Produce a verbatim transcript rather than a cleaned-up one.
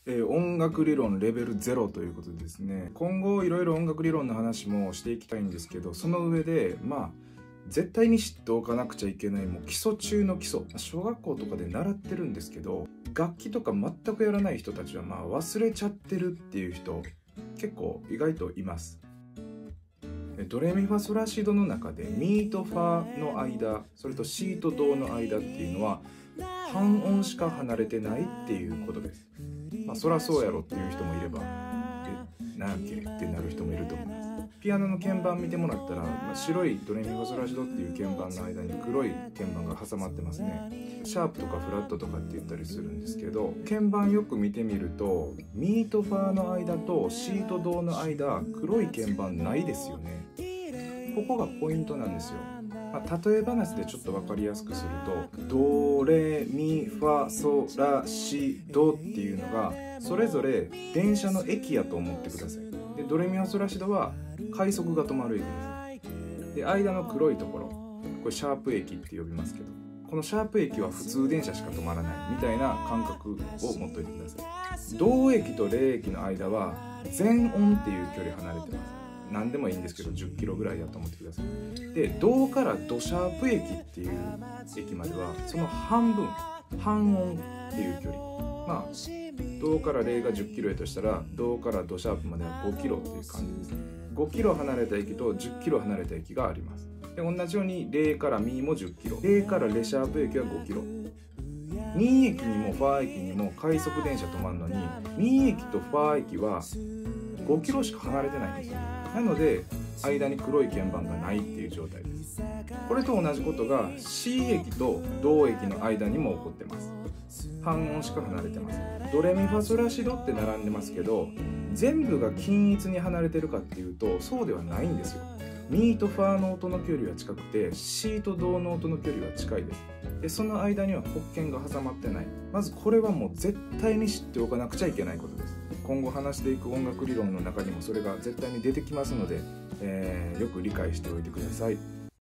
えー、音楽理論レベルゼロということでですね、今後いろいろ音楽理論の話もしていきたいんですけど、その上でまあ絶対に知っておかなくちゃいけないもう基礎中の基礎、小学校とかで習ってるんですけど、楽器とか全くやらない人たちはまあ忘れちゃってるっていう人結構意外といます。ドレミファソラシドの中でミとファの間、それとシとドの間っていうのは半音しか離れてないっていうことです。まあそらそうやろっていう人もいれば、え、なんやっけってなる人もいると思います。ピアノの鍵盤見てもらったら、まあ、白いドレミファソラシドっていう鍵盤の間に黒い鍵盤が挟まってますね。シャープとかフラットとかって言ったりするんですけど、鍵盤よく見てみるとミとファの間とシとドの間、黒い鍵盤ないですよね。ここがポイントなんですよ。まあ、例え話でちょっと分かりやすくすると、ドレミファソラシドっていうのがそれぞれ電車の駅やと思ってください。でドレミファソラシドは快速が止まる駅です。で間の黒いところ、これシャープ駅って呼びますけど、このシャープ駅は普通電車しか止まらないみたいな感覚を持っといてください。同駅と零駅の間は全音っていう距離離れてます。何でもいいんですけどじゅっキロぐらいだと思ってください。でドからドシャープ駅っていう駅まではその半分、半音っていう距離、まあドから零がじゅっキロやとしたらドからドシャープまではごキロっていう感じですね。ごキロ離れた駅とじゅっキロ離れた駅があります。で同じように零からミもじゅっキロ、零からレシャープ駅はごキロ、ミ駅にもファー駅にも快速電車止まるのに、ミ駅とファー駅はごキロしか離れてないんですよ。なので間に黒い鍵盤がないっていう状態です。これと同じことが C 駅と同駅の間にも起こってます。半音しか離れてます。ドレミファソラシドって並んでますけど、全部が均一に離れてるかっていうとそうではないんですよ。ミとファの音の距離は近くて C とドの音の距離は近いです。でその間には黒鍵が挟まってない。まずこれはもう絶対に知っておかなくちゃいけないことです。今後話していく音楽理論の中にもそれが絶対に出てきますので、えー、よく理解しておいてください。